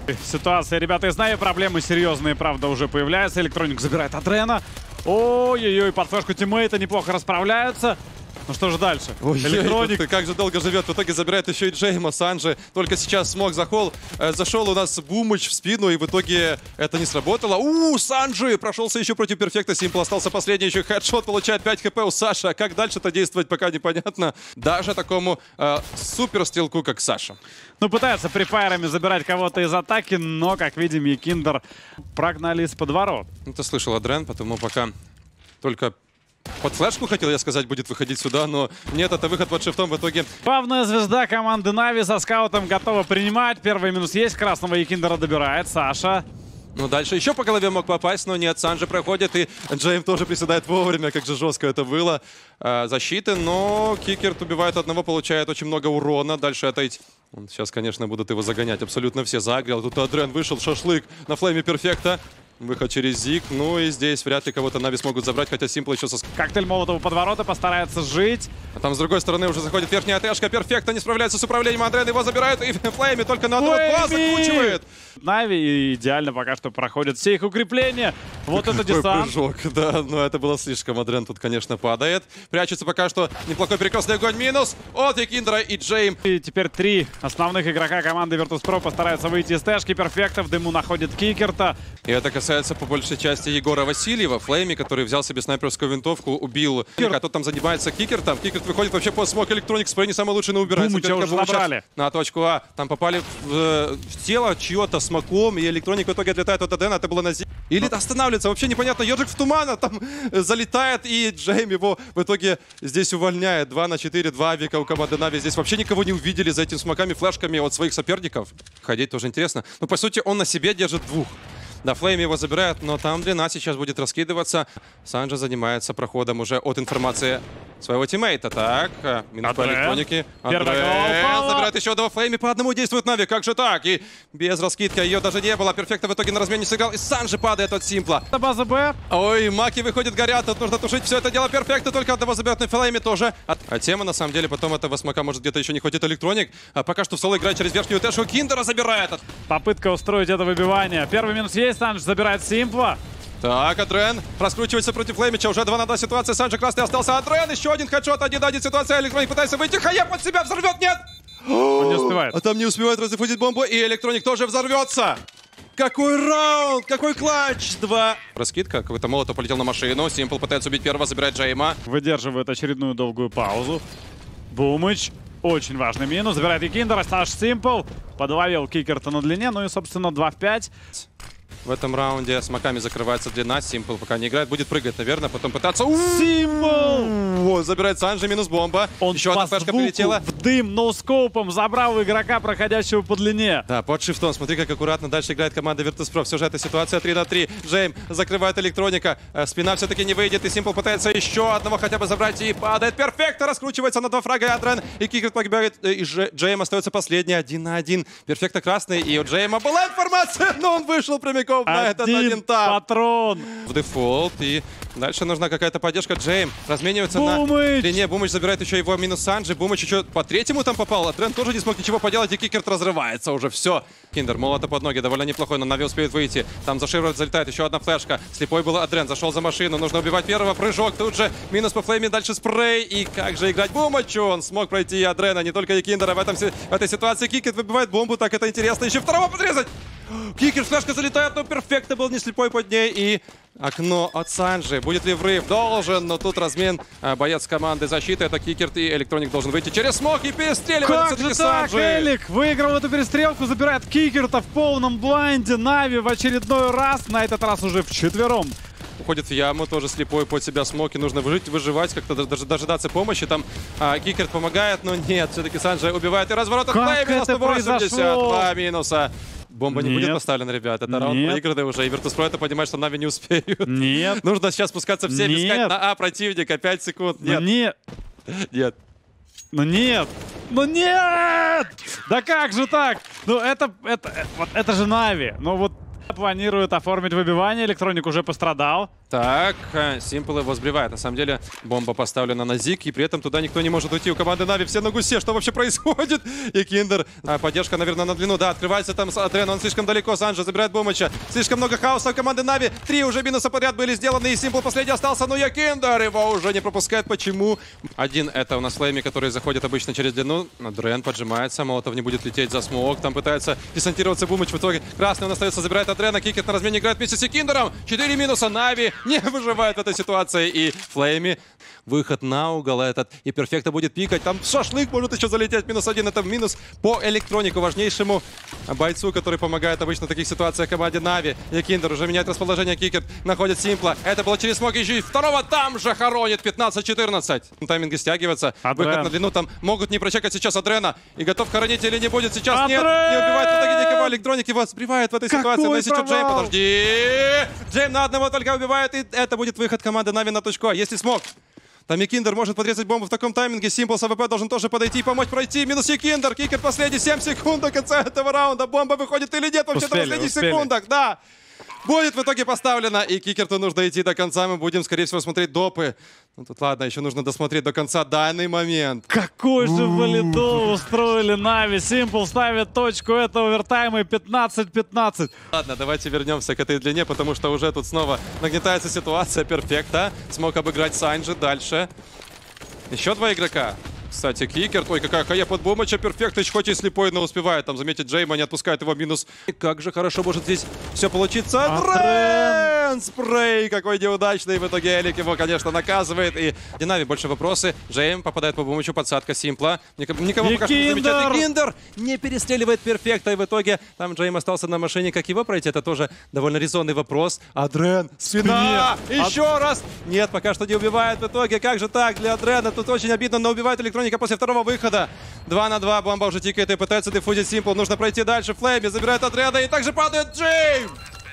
Ситуация, ребята, из Нави проблемы серьезные, правда, уже появляются. Электроник забирает Адрена. Ой-ой-ой, под флешку тиммейта неплохо расправляются. Ну что же дальше? Электроник. Как же долго живет. В итоге забирает еще и Джейма. Санджи только сейчас смог зашел у нас Бумыч в спину, и в итоге это не сработало. Санджи прошелся еще против перфекта. Симпл остался последний, еще хедшот, получает 5 хп у Саши. А как дальше-то действовать, пока непонятно. Даже такому супер стрелку, как Саша. Ну, пытаются префайрами забирать кого-то из атаки, но, как видим, Екиндер прогнали из-под ворот. Ну, ты слышал, Адрен, потому пока только... Под флешку, хотел я сказать, будет выходить сюда, но нет, это выход под шифтом в итоге. Главная звезда команды Нави со скаутом готова принимать. Первый минус есть, красного Екиндера добирает Саша. Ну, дальше еще по голове мог попасть, но нет, Санджи проходит, и Джейм тоже приседает вовремя, как же жестко это было. Защиты, но Кикерт убивает одного, получает очень много урона. Дальше отойти. Сейчас, конечно, будут его загонять абсолютно все. Загрел, тут Адрен вышел, шашлык на флейме перфекта. Выход через Зиг. Ну и здесь вряд ли кого-то Нави смогут забрать, хотя Симпл еще со... Коктейль Молотова под ворота, постарается жить. А там с другой стороны уже заходит верхняя тэшка. Перфекта не справляется с управлением. Адрен его забирает и Флейми только на одного глаза закручивает. Нави идеально пока что проходят все их укрепления. Вот это десант. Прыжок, да, но это было слишком. Адрен тут, конечно, падает. Прячется пока что неплохой перекрестный огонь. Минус от Екиндера и Джейм. И теперь 3 основных игрока команды Virtus.pro постараются выйти из тэшки. Перфекта в дыму находит Кикерта. И это касается по большей части Егора Васильева. Флейми, который взял себе снайперскую винтовку, убил. А тот там занимается Кикертом. Кикерт выходит вообще под смок. Электроник спрей не самый лучший, но убирается. Уже забрали. На точку А. Там попали в тело чье-то смоком, и Электроник в итоге отлетает от Адена. Это было на Зи. Или останавливается. Вообще непонятно. Ежик в туман, там залетает, и Джейм его в итоге здесь увольняет. 2 на 4, 2 авика у команды Нави. Здесь вообще никого не увидели за этими смоками, флешками от своих соперников. Ходить тоже интересно. Но по сути он на себе держит 2. Да, Флейм его забирает, но там длина сейчас будет раскидываться. Санджи занимается проходом уже от информации своего тиммейта. Так, минус по электронике. Адрен забирает еще одного. Флейми по одному действует Нави. Как же так? И без раскидки ее даже не было. Перфекта в итоге на размене сыграл. И Санджи падает от Симпла. Это база Б. Ой, маки выходят, горят. Тут нужно тушить все это дело. Перфекта только одного забирает на Флейме тоже. А тема, на самом деле, потом этого смока может где-то еще не хватит. Электроник. А пока что в соло играет через верхнюю тэшу. Киндера забирает. Попытка устроить это выбивание. Первый минус есть. Санджи забирает Симпла. Так, Адрен раскручивается против Флеймича. Уже 2 на 2 ситуация. Санджи красный остался. Адрен, еще один хедшот. 1 на 1 ситуация. Электроник пытается выйти. Хаеп под себя взорвет. Нет! Он не успевает. А там не успевает разыфутить бомбу. И Электроник тоже взорвется. Какой раунд! Какой клатч! 2. Раскидка. Какой-то молотов полетел на машину. Симпл пытается убить первого. Забирает Джейма. Выдерживает очередную долгую паузу. Бумыч. Очень важный минус. Забирает Екиндера. Саш Симпл. Подловил Кикерта на длине. Ну и, собственно, 2 в 5. В этом раунде с маками закрывается длина. Симпл пока не играет. Будет прыгать, наверное. Потом пытаться... Симпл! Забирает Санджи. Минус бомба. Он еще одна флешка прилетела. В дым ноускопом забрал игрока, проходящего по длине. Да, под шифтом. Смотри, как аккуратно дальше играет команда Virtus.pro. Все же эта ситуация 3 на 3. Джейм закрывает Электроника. Спина все-таки не выйдет. И Симпл пытается еще одного хотя бы забрать. И падает. Перфекто раскручивается на 2 фрага. И Адрен. И Кикерт погибает. И Джейм остается последний. 1 на 1. Перфекто красный. И у Джейма была информация, но он вышел прямиком на этот один тап. Патрон. В дефолт. И дальше нужна какая-то поддержка. Джейм разменивается Бумыч. на длине. Бумыч забирает еще его минус Санджи. Бумыч еще по 3-му там попал. Адрен тоже не смог ничего поделать. И Кикерт разрывается уже. Все. Киндер, молото под ноги. Довольно неплохой, но Нави успеет выйти. Там за Шиврот залетает еще одна флешка. Слепой был Адрен. Зашел за машину. Нужно убивать первого. Прыжок. Тут же минус по Флейме. Дальше спрей. И как же играть Бумычу? Он смог пройти и Адрена, не только и Киндера. В этой ситуации Кикерт выбивает бомбу. Так это интересно. Еще второго подрезать. Кикер, флешка залетает, но перфекто был не слепой под ней. И окно от Санджи. Будет ли врыв? Должен, но тут размен. Боец команды защиты. Это Кикерт, и Электроник должен выйти через смог и перестреливать. Как же так? Элик выиграл эту перестрелку, забирает Кикерта в полном блайнде. Нави в очередной раз, на этот раз уже вчетвером. Уходит в яму, тоже слепой под себя смоки. Нужно выживать, как-то дожидаться помощи. Там Кикерт помогает, но нет. Все-таки Санджи убивает и разворот от Флейми. 82 минуса. Бомба не будет поставлена, ребят. Это раунд проигранный уже. И Virtus.pro это понимает, что Нави не успеют. Нет. Нужно сейчас спускаться всем, искать на А противника. 5 секунд. Нет. Нет. Нет. Ну нет. Ну нет! Да как же так? Ну это же Нави. Ну вот планирует оформить выбивание. Электроник уже пострадал. Так, Simple его сбривает. На самом деле, бомба поставлена на Зиг, и при этом туда никто не может уйти. У команды Нави все на гусе. Что вообще происходит? И Киндер, поддержка, наверное, на длину. Да, открывается там Адрен, он слишком далеко. Санджи забирает Бумыча. Слишком много хаоса у команды Нави. 3 уже минуса подряд были сделаны, и Simple последний остался. Но Киндер его уже не пропускает. Почему? Один это у нас Флейми, который заходит обычно через длину. Адрен поджимается, Молотов не будет лететь за смог. Там пытается десантироваться Бумыч. В итоге красный он остается, забирает Адрена. Кикет на размене играет вместе с Киндером. 4 минуса. Нави не выживает в этой ситуации, и Флейми выход на угол этот, и Перфекта будет пикать, там шашлык может еще залететь, -1, это минус по электронику, важнейшему бойцу, который помогает обычно в таких ситуациях команде Нави. И Киндер уже меняет расположение, Кикет находит Симпла, это было через смог, еще и второго там же хоронит, 15-14. Тайминги стягиваются, выход на длину, там могут не прочекать сейчас Адрена, и готов хоронить или не будет сейчас, Адрен! Нет, не убивает в итоге никого, электроник его сбривает в этой ситуации, но сейчас Джейм, подожди, Джейм на одного только убивает, и это будет выход команды Нави на точку А, если смог. Там и Киндер может подрезать бомбу в таком тайминге. Simple с АВП должен тоже подойти и помочь пройти. Минус и Киндер. Кикер последний 7 секунд до конца этого раунда. Бомба выходит или нет вообще-то в последних секундах. Да. Будет в итоге поставлена. И Кикерту нужно идти до конца. Мы будем, скорее всего, смотреть допы. Ну тут ладно, еще нужно досмотреть до конца данный момент. Какой же валидол устроили Нави. Simple ставит точку. Это овертайм и 15-15. Ладно, давайте вернемся к этой длине, потому что уже тут снова нагнетается ситуация. Перфекта. Смог обыграть Санджи. Дальше. Еще 2 игрока. Кстати, Кикер, ой, какая хая под Бумыча, Перфектыч, хоть и слепой, но успевает там заметить Джейма, не отпускает его минус. И как же хорошо может здесь все получиться. Адрен! Спрей какой неудачный, в итоге Элик его, конечно, наказывает. И Динави больше вопросы. Джейм попадает по Бумычу, подсадка Симпла. Никого пока что не замечает. И Киндер не перестреливает Перфекта, и в итоге там Джейм остался на машине. Как его пройти, это тоже довольно резонный вопрос. Адрен, спина! Еще раз! Нет, пока что не убивает в итоге. Как же так для Адрена? Тут очень обидно, но убивает электроник после второго выхода. 2 на 2. Бомба уже тикает и пытается дефузить Simple. Нужно пройти дальше. Флейми забирает Адрена и также падает Джейм.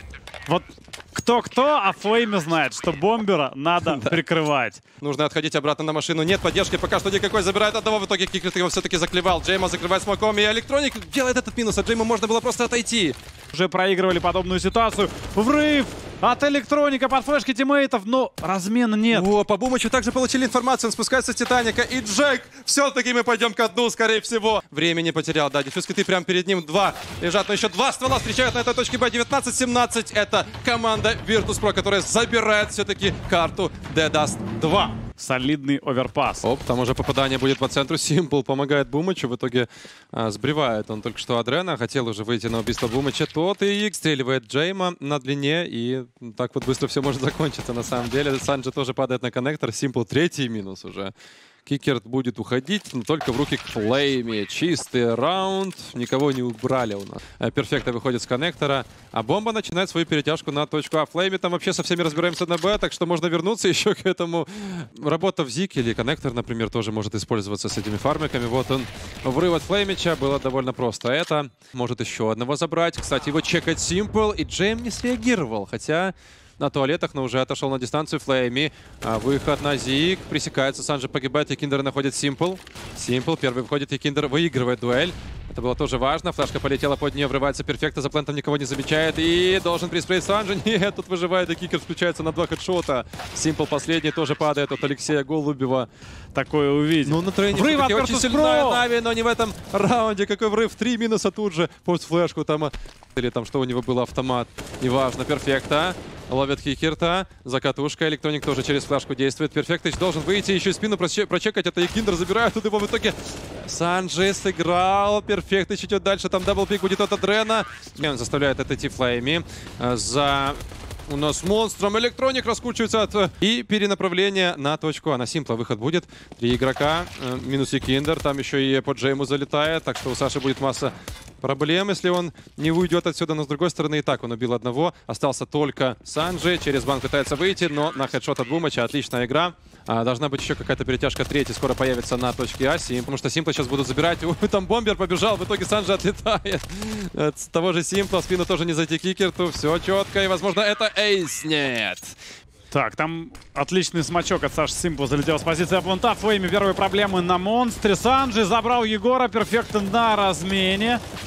Вот кто-кто, а Флейми знает, что бомбера надо прикрывать. Нужно отходить обратно на машину. Нет поддержки пока что никакой. Забирает одного. В итоге Кикет его все-таки заклевал. Джейма закрывает смоком. И электроник делает этот минус. А Джейму можно было просто отойти. Уже проигрывали подобную ситуацию. Врыв от электроника под флешки тиммейтов, но размена нет. О, по Бумычу также получили информацию. Он спускается с Титаника. И Джек, все-таки мы пойдем ко дну, скорее всего. Времени потерял, да. Дефьюз-киты прямо перед ним. 2 лежат, но еще 2 ствола встречают на этой точке Б. 19-17. Это команда Virtus.pro, которая забирает все-таки карту D-Dust 2. Солидный оверпас. Оп, там уже попадание будет по центру. Simple помогает Бумычу. В итоге сбривает он только что Адрена. Хотел уже выйти на убийство Бумыча. Тот и стреливает Джейма на длине. И так вот быстро все может закончиться на самом деле. Санджи тоже падает на коннектор. Simple 3-й минус уже. Кикер будет уходить, но только в руки к Флейме. Чистый раунд. Никого не убрали у нас. Перфекта выходит с коннектора. А бомба начинает свою перетяжку на точку А. Флейме там вообще со всеми разбираемся на Б, так что можно вернуться еще к этому. Работа в Зик или коннектор, например, тоже может использоваться с этими фармиками. Вот он. Врыв от Флеймича было довольно просто. Это может еще одного забрать. Кстати, его чекает Simple, и Джейм не среагировал. Хотя на туалетах, но уже отошел на дистанцию Флейми. Выход на Зиг. Пресекается. Санджи погибает. И Киндер находит Simple. Simple первый выходит. И Киндер выигрывает дуэль. Это было тоже важно. Флешка полетела под нее. Врывается Перфекта. За плентом никого не замечает. И должен приспрейть Санджи. Нет, тут выживает. И Кикер включается на 2 хедшота. Simple последний тоже падает от Алексея Голубева. Такое увидел. Ну, на тройне все-таки очень сильная Нави, но не в этом раунде. Какой врыв. 3 минуса тут же. Пост флешку там. Или там что у него было, автомат. Неважно. Перфекта. Ловит Кикерта. Закатушка. Электроник тоже через флешку действует. Перфектыч должен выйти. Еще и спину прочекать. Это и Киндер забирает. Тут его в итоге Санджи сыграл. Перфектыч идет дальше. Там даблпик будет от Адрена. Он заставляет отойти Флейми. За... У нас монстром электроник раскручивается от... И перенаправление на точку А. На Симпла выход будет. 3 игрока. Минус и Киндер. Там еще и по Джейму залетает. Так что у Саши будет масса проблем, если он не уйдет отсюда. Но с другой стороны и так он убил одного. Остался только Санджи. Через банк пытается выйти, но на хедшот от Бумыча. Отличная игра. Должна быть еще какая-то перетяжка. 3-й скоро появится на точке А. Потому что Симпла сейчас будут забирать. Там бомбер побежал. В итоге Санджи отлетает. С того же Симпла. В спину тоже не зайти Кикерту. Все четко. И, возможно, это эйс. Нет. Так, там отличный смачок от Саши Simple. Залетел с позиции опланта. Флейми первые проблемы на монстре. Санджи забрал Егора. Перфекта на размене.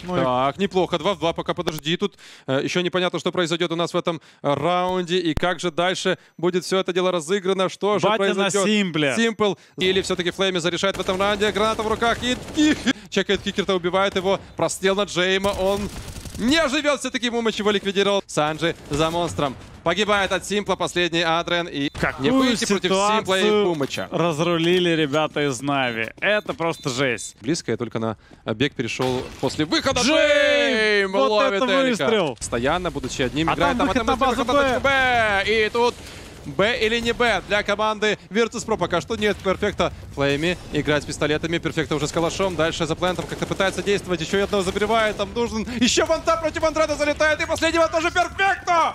Ну и Так, неплохо. 2 в 2, пока подожди. Тут еще непонятно, что произойдет у нас в этом раунде. И как же дальше будет все это дело разыграно. Что же батя на произойдет? Симпле. Симпл. Или все-таки Флейми зарешает в этом раунде. Граната в руках. И чекает Кикерта, убивает его. Прострел на Джейма. Он не живет все-таки. Мумыч его ликвидировал. Санджи за монстром. Погибает от Симпла последний Адрен. И не какую выйти против Симпла и ситуацию Мумыча. разрулили ребята из Нави. Это просто жесть. Близко, я только на бег перешел после выхода. Джейм! Вот ловит это Элика. выстрел! Постоянно, будучи одним, А играет там выход на базу точку Б. И тут Б или не Б для команды Virtus.pro. Пока что нет Перфекта. Флейми играет с пистолетами. Перфекта уже с калашом. Дальше за плентом как-то пытается действовать. Еще одного забивает. Там нужен еще ванта против Андреда залетает. И последнего тоже Перфекта.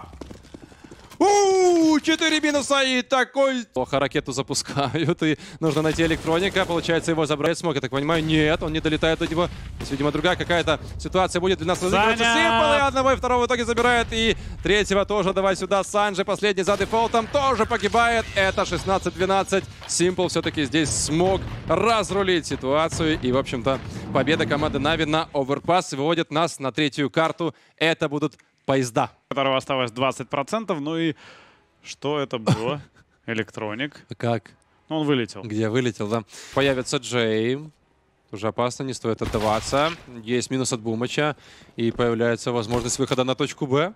4 минуса и такой... Плохо ракету запускают, и нужно найти электроника. Получается его забрать. Смог, я так понимаю. Нет, он не долетает до него. Здесь, видимо, другая какая-то ситуация будет для нас разыгрываться. Симпл, и одного и второго в итоге забирает. И третьего тоже давай сюда. Санджи, последний за дефолтом, тоже погибает. Это 16-12. Симпл все-таки здесь смог разрулить ситуацию. И, в общем-то, победа команды Нави на Overpass выводит нас на третью карту. Это будут поезда. Которого осталось 20%. Ну и что это было? Электроник. Как? Ну, он вылетел. Где вылетел, да. Появится Джейм. Уже опасно, не стоит отдаваться. Есть минус от Бумыча. И появляется возможность выхода на точку Б.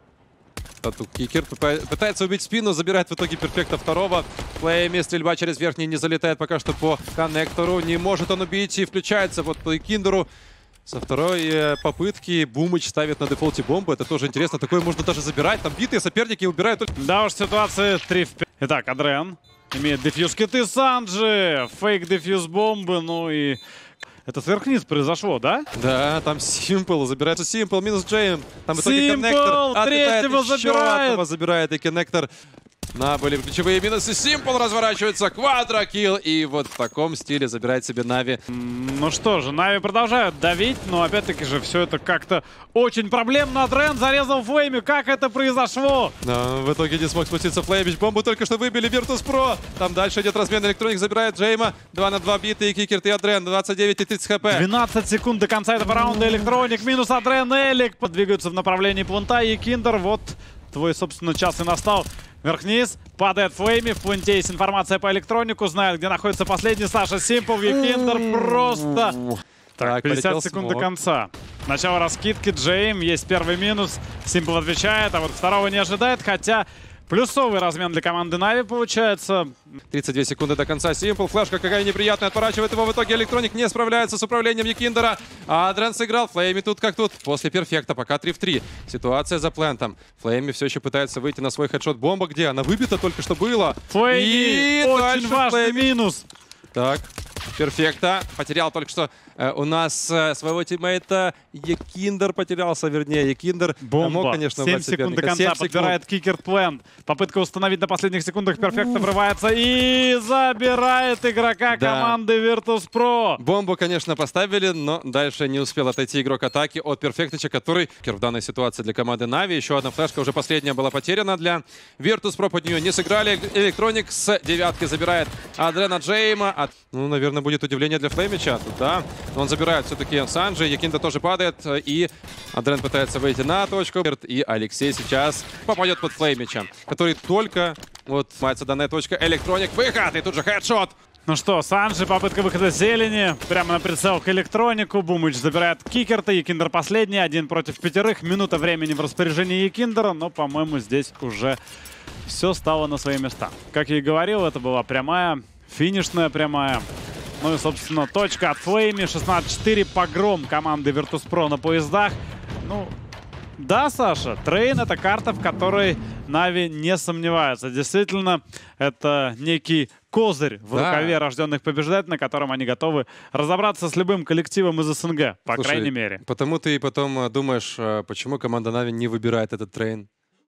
А тут Кикер пытается убить спину, забирает в итоге Перфекта второго. Флейми, стрельба через верхний не залетает пока что по коннектору. Не может он убить и включается вот по Киндеру. Со второй попытки Бумыч ставит на дефолте бомбу. Это тоже интересно. Такое можно даже забирать. Там битые соперники убирают только... Да уж, ситуация 3 в 5. Итак, Адрен имеет дефьюз киты Санджи. Фейк дефьюз бомбы. Ну и... Это сверхниз произошло, да? Да, там Симпл. Забирается Симпл. Минус Джейм. Там в итоге Симпл! коннектор. Третьего забирает! Забирает и коннектор. На, были ключевые минусы. Симпл разворачивается. Квадрокилл. И вот в таком стиле забирает себе Нави. Ну что же, Нави продолжают давить, но опять-таки же все это как-то очень проблемно. Адрен зарезал Флейми. Как это произошло? Но в итоге не смог спуститься Флеймич. Бомбу только что выбили Virtus.pro. Там дальше идет размен. Электроник забирает Джейма. 2 на 2 битые. Кикерт и Адрен. 29 и 30 хп. 12 секунд до конца этого раунда. Электроник минус Адрен. Элик подвигаются в направлении плента. И Киндер, вот твой, собственно, час и настал. Вверх-вниз, падает Флейми, в пленте есть информация по электронику, знает, где находится последний Саша Симпл, Викиндер просто... Так, 50 секунд до конца. Начало раскидки, Джейм, есть первый минус, Симпл отвечает, а вот второго не ожидает, хотя плюсовый размен для команды Нави получается. 32 секунды до конца. Симпл, флешка какая неприятная, отворачивает его. В итоге Электроник не справляется с управлением Якиндера. А Адрен сыграл. Флейми тут как тут. После перфекта, пока 3 в 3. Ситуация за плентом. Флейми все еще пытается выйти на свой хедшот. Бомба где? Она выбита только что было. Флейми, очень важный минус. Так, перфекта. Потерял только что у нас своего тиммейта. Якиндер потерялся, вернее, Якиндер Бомба. мог, конечно, 7 секунд до конца. Подбирает Кикерт плент. Попытка установить на последних секундах. Перфекта врывается и забирает игрока команды Virtus.pro. Бомбу, конечно, поставили, но дальше не успел отойти игрок атаки от Перфектича, который в данной ситуации для команды Нави. Еще одна флешка, уже последняя была потеряна для Virtus.pro. Под нее не сыграли. Электроник с девятки забирает Адрена Джейма. Ну, наверное, будет удивление для Флеймича. Да. Он забирает все-таки Санджи. Якинда тоже падает. И Адрен пытается выйти на точку. И Алексей сейчас попадет под Флеймича, который только вот мается данная точка. Электроник, выход. И тут же хедшот. Ну что, Санджи, попытка выхода зелени. Прямо на прицел к электронику. Бумыч забирает Кикерта. Якиндер последний. 1 против 5. Минута времени в распоряжении Якиндера. Но, по-моему, здесь уже все стало на свои места. Как я и говорил, это была прямая, финишная прямая. Ну и, собственно, точка от Флейми. 16-4. Погром команды Virtus.pro на поездах. Ну, да, Саша, Трейн — это карта, в которой Нави не сомневаются. Действительно, это некий козырь в рукаве рожденных побеждать, на котором они готовы разобраться с любым коллективом из СНГ, по крайней мере. Потому ты и потом думаешь, почему команда Нави не выбирает этот Трейн?